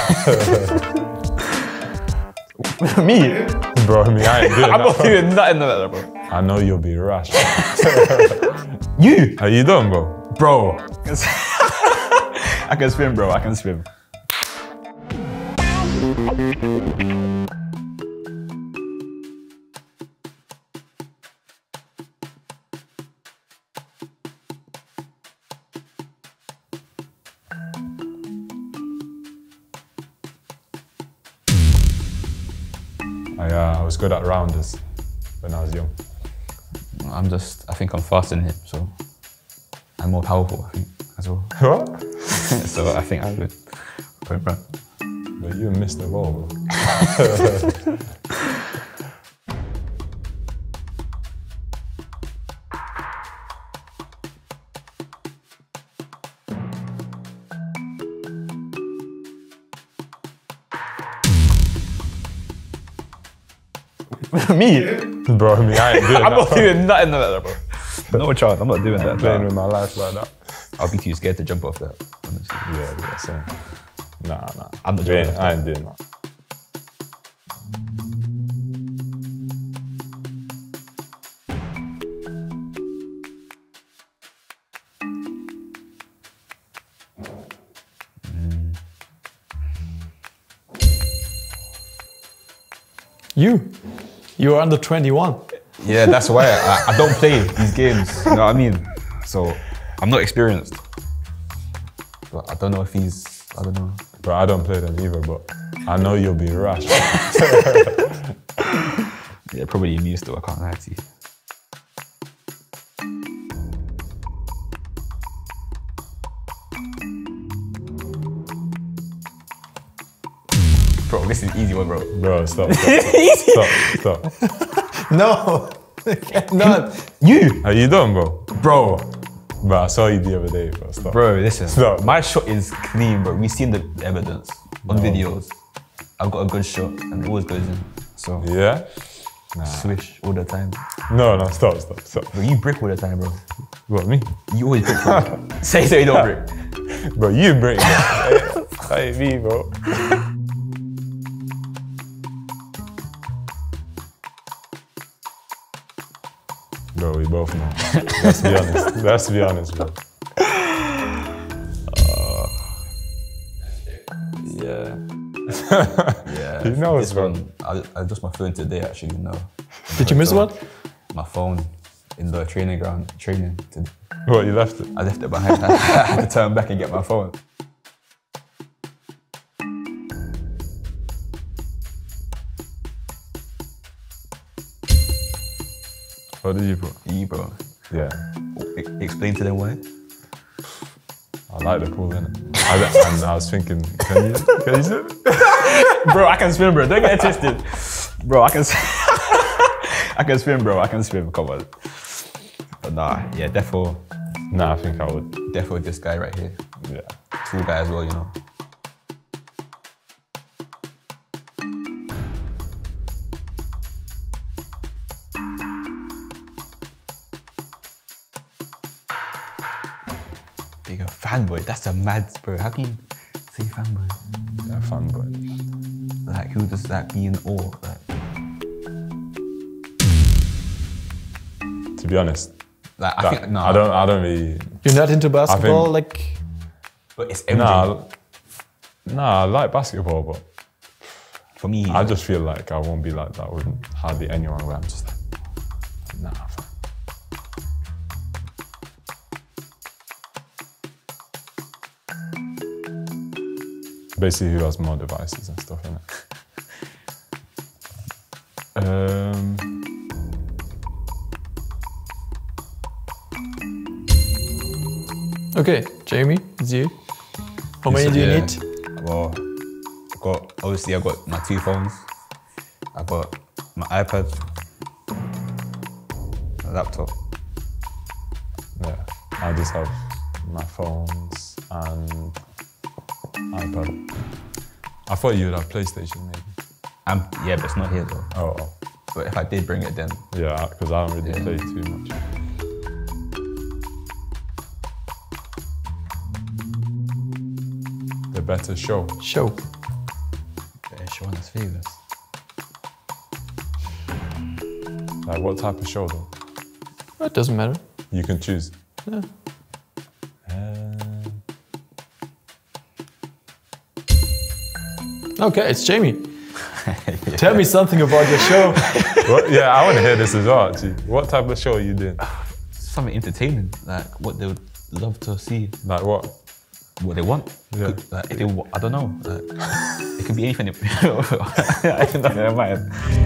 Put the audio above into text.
Me? Bro, me, I ain't doing I'm that. not doing nothing like that, bro. I know you'll be rash. You? Are you done, bro? Bro. I can swim, bro. I can swim. I was good at rounders when I was young. I think I'm faster than him, so I'm more powerful, I think, as well. What? So I think I would go front. But you missed the ball, bro. Me? Bro, me, I ain't doing that. I'm not doing nothing like that, bro. No chance, I'm not doing that. Playing with my life like that. I'll be too scared to jump off that, honestly. Yeah, same. Nah. I'm not doing I ain't doing that. You're under 21. Yeah, that's why I don't play these games, you know what I mean? So I'm not experienced. But I don't know if I don't know. Bro, I don't play them either, but I know you'll be rash. Yeah, probably me still, I can't lie to you. Bro, this is easy one, bro. Bro, stop. No, no. You? Are you done, bro? Bro. Bro, I saw you the other day, bro. Stop. Bro, listen. Stop. My shot is clean, bro. We've seen the evidence on videos. I've got a good shot and it always goes in. So, Yeah? Nah. swish all the time. No, stop. Bro, you brick all the time, bro. What, me? You always brick, bro. Say you don't brick. Bro, you break, bro. That ain't me, bro. Bro, we both know. Let's be honest, bro. Yeah. Yeah. He knows, this bro. one, I lost my phone today, actually, no. Did you miss one? My phone in the training ground, training today. What, you left it? I left it behind. I had to turn back and get my phone. What did you put? E, bro. Yeah. Explain to them why. I like the pool, innit? And I was thinking, can you swim? Bro, I can swim, bro. Don't get it twisted. Bro, I can swim, bro. I can swim. Come on. But nah, yeah, defo. Nah, I think I would. Defo this guy right here. Yeah. Tall guy as well, you know. Bigger fanboy. That's a mad, bro. How can you say fanboy? Yeah, fun, boy. Like, who does that be in awe? Like, To be honest, I think, no. I don't really. You're not into basketball, think- like? But it's MJ. Nah, I like basketball, but For me, I just feel like I won't be like that with hardly anyone where I'm just like, nah, fam. Basically, who has more devices and stuff, innit? Okay, Jamie, it's you. How many do you Yeah. need? Well, I've got my 2 phones. I've got my iPad, my laptop. Yeah, I just have my phones and iPad. I thought you would have PlayStation maybe. Yeah, but it's not here though. Oh. But if I did bring it then, Yeah, because I don't really play too much. The better show. Show. show in Las Vegas. Like what type of show though? It doesn't matter. You can choose. Yeah. Okay, it's Jamie. Yeah. Tell me something about your show. Yeah, I want to hear this as well, actually. What type of show are you doing? Something entertaining, like what they would love to see. Like what? What they want. Yeah. Like, if they, I don't know. Like, it could be anything. I don't know, never mind.